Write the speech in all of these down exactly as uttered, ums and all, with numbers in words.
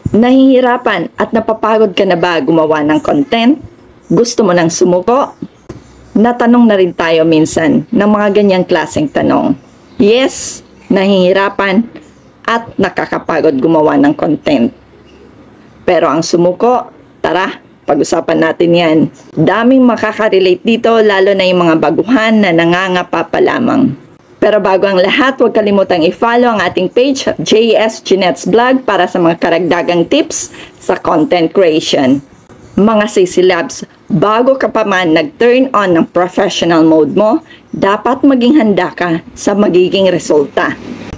Nahihirapan at napapagod ka na ba gumawa ng content? Gusto mo nang sumuko? Natanong na rin tayo minsan ng mga ganyang klaseng tanong. Yes, nahihirapan at nakakapagod gumawa ng content. Pero ang sumuko, tara, pag-usapan natin yan. Daming makaka-relate dito, lalo na yung mga baguhan na nangangapa pa lamang. Pero bago ang lahat, huwag kalimutang i-follow ang ating page, J S Jeanette's Vlog, para sa mga karagdagang tips sa content creation. Mga sisilabs, bago ka pa man nag-turn on ng professional mode mo, dapat maging handa ka sa magiging resulta.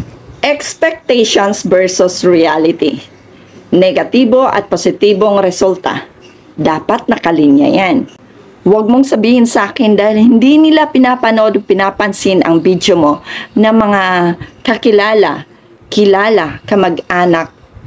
Expectations versus reality. Negatibo at positibong resulta. Dapat nakalinya yan. Huwag mong sabihin sa akin dahil hindi nila pinapanood o pinapansin ang video mo na mga kakilala, kilala, kamag-anak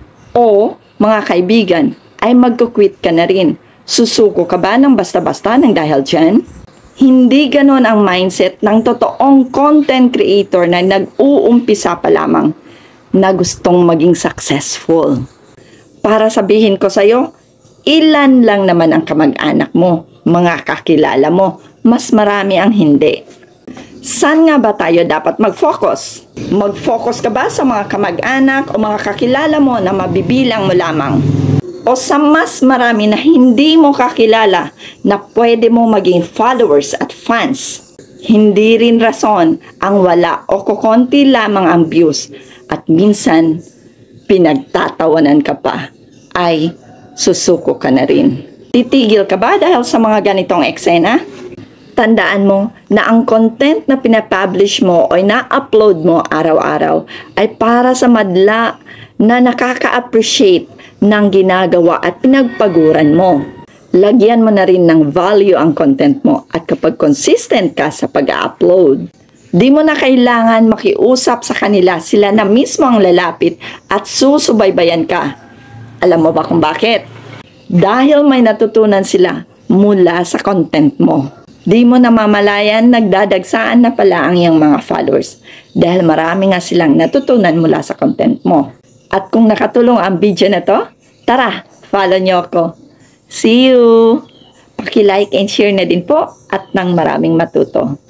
o mga kaibigan ay magkukwit ka na rin. Susuko ka ba ng basta-basta ng dahil dyan? Hindi ganon ang mindset ng totoong content creator na nag-uumpisa pa lamang na gustong maging successful. Para sabihin ko sa'yo, ilan lang naman ang kamag-anak mo, mga kakilala mo, mas marami ang hindi. Saan nga ba tayo dapat mag-focus? Mag-focus ka ba sa mga kamag-anak o mga kakilala mo na mabibilang mo lamang? O sa mas marami na hindi mo kakilala na pwede mo maging followers at fans? Hindi rin rason ang wala o kukonti lamang ang views at minsan pinagtatawanan ka pa ay susuko ka na rin. Titigil ka ba dahil sa mga ganitong eksena? Tandaan mo na ang content na pinapublish mo o na-upload mo araw-araw ay para sa madla na nakaka-appreciate ng ginagawa at pinagpaguran mo. Lagyan mo na rin ng value ang content mo at kapag consistent ka sa pag-upload, di mo na kailangan makiusap sa kanila, sila na mismo ang lalapit at susubaybayan ka. Alam mo ba kung bakit? Dahil may natutunan sila mula sa content mo. Di mo namamalayan, nagdadagsaan na pala ang iyong mga followers dahil marami nga silang natutunan mula sa content mo. At kung nakatulong ang video na to, tara, follow nyo ako. See you! Paki-like and share na din po at nang maraming matuto.